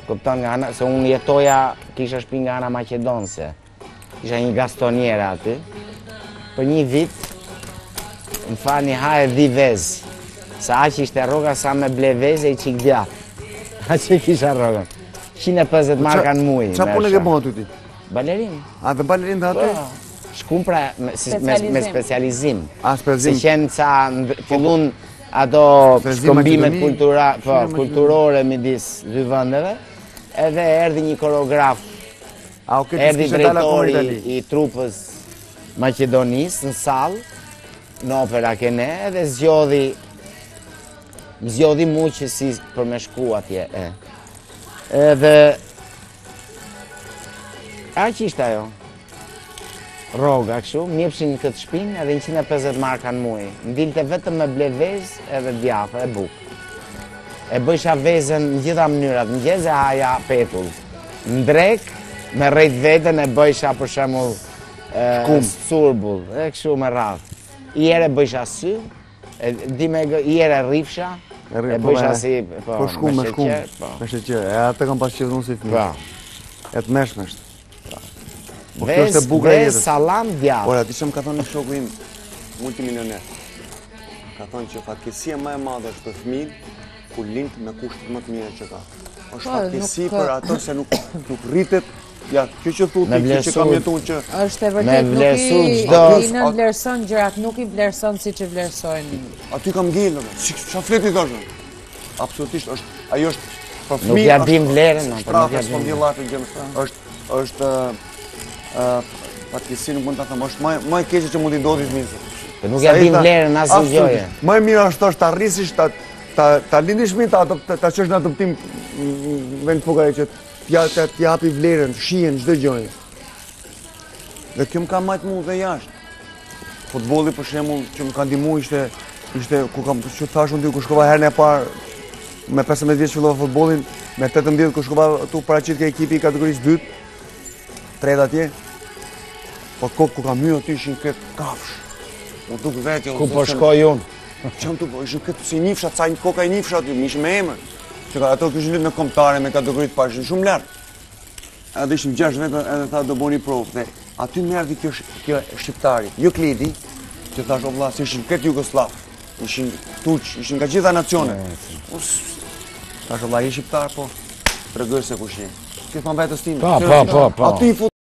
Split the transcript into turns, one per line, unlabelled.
Kupton nga ana, se unë jetoja, kisha shtëpi nga ana maqedonse. Kisha një gastoniere aty. Për një vit, më fani ha e dhi vezë. Sa aq ishte rroga, sa me ble vezë e i qik djatë. Aq e kisha rrogën. 150 marka në muj.
Qa punë ke bon aty ti?
Balerin.
A dhe balerin dhe aty?
Shkum pra me specializim.
A, specializim.
Se qenë ca fillun ato shkëmbimet kulturore midis dy vendeve, edhe erdhi një koreograf, erdhi drejtori i trupës Maqedonisë në sallë, në opera kene, edhe zgjodhi mu që si për me shku atje. Edhe aq ishte ajo. Rroga kështu, m'jepshin këtë shpinë edhe 150 marka në muaj. M'dilte vetëm me ble vezë edhe djathë e bukë. E bëjsha vezën në gjitha mënyrat, në gjeze haja petull. Në drek, me rejt vetën e bëjsha për shembull surbull, e kështu me radhë. I ere bëjsha sy, i ere rrifsha, e bëjsha si me sheqer.
Me sheqer, e atë kam pas qenë unë si fëmijë. E të meshmesht.
Vez, salam, djathë.
Ora, ti që më ka thonë një shoku im multimilioner. Ka thonë që fatkesia më e madhe është për fëmijën kur lind me kushtet më të mira që ka. Është fatkesi për ato se nuk rritet. Ja, kjo që thuti, kjo që kam jetuar që
është e vërtet nuk i vlerëson gjërat, nuk i vlerëson siç i vlerësojnë.
Aty kam ngelur. Çfarë fleti thoshën? Absolutisht ajo është për fëmijë.
Nuk ja dim vlerën,
nuk ja dim vlerën. Është fatkesi nuk mund ta them, është më e keqe që mund t'i ndodhi fëmijës.
Nuk ja dim vlerën asnjë gjëje.
Më e mirë është ta rrisish, ta lindish fëmijët, ta çesh në adoptim vend fugare që t'ja hapi vlerën, shihen çdo gjë. Dhe kjo më ka majt mua dhe jashtë. Futbolli për shembull që më ka ndihmuar ishte ku kam që thashun ti ku shkova herën e parë me 15 vjeç fillova futbollin, me 18 ku shkova tu paraqit ke ekipi i kategorisë 2, 3 atje. Po ku kam hyrë aty ishin këtë kafsh. Mu duk vetë.
Ku po shkoj unë?
Çam tu po ishin këtë si nifsha, ca një koka i nifsha aty, më ishin me emër. Që ato kishin lidhë me kombëtare, me kategoritë parë, ishin shumë lart. Edhe ishim 6 vetë edhe tha do bëni provë. Dhe aty më erdhi kjo shqiptari, jo Kledi, që thash o vlla, ishin këtë jugoslav, ishin turq, ishin nga gjitha nacionet. Thash o vlla, je shqiptar po, tregoj se kush je. Ti thon vetës tim.
Po.
Aty